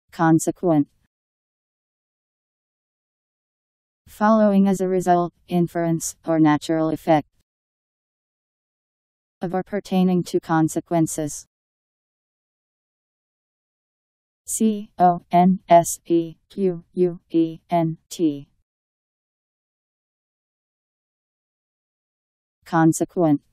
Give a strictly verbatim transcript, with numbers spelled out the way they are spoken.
Consequent. Following as a result, inference, or natural effect of or pertaining to consequences. C O N S E Q U E N T. Consequent.